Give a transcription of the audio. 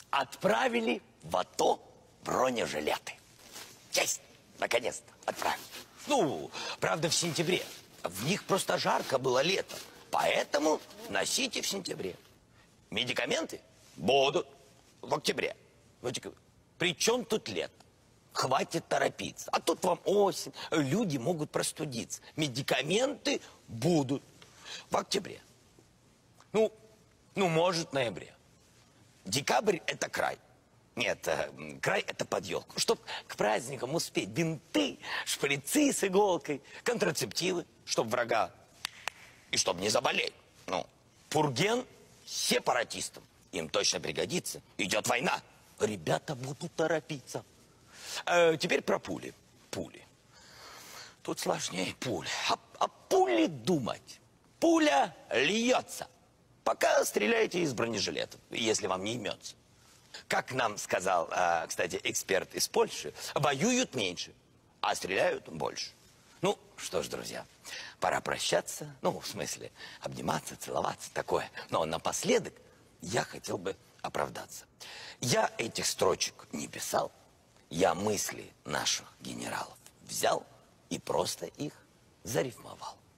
Отправили в АТО бронежилеты. Есть! Наконец-то отправили. Ну, правда, в сентябре. В них просто жарко было летом. Поэтому носите в сентябре. Медикаменты будут в октябре. При чем тут лето? Хватит торопиться. А тут вам осень. Люди могут простудиться. Медикаменты будут в октябре. Ну, может, в ноябре. Декабрь – это край. Нет, край – это под елку. Чтоб к праздникам успеть бинты, шприцы с иголкой, контрацептивы, чтоб врага и чтоб не заболеть. Ну, пурген сепаратистам. Им точно пригодится. Идет война. Ребята будут торопиться. Теперь про пули. Пули. Тут сложнее пули. А пули думать. Пуля льется. Пока стреляете из бронежилетов, если вам не имется. Как нам сказал, кстати, эксперт из Польши, воюют меньше, а стреляют больше. Ну, что ж, друзья, пора прощаться. Ну, в смысле, обниматься, целоваться, такое. Но напоследок я хотел бы оправдаться. Я этих строчек не писал. Я мысли наших генералов взял и просто их зарифмовал.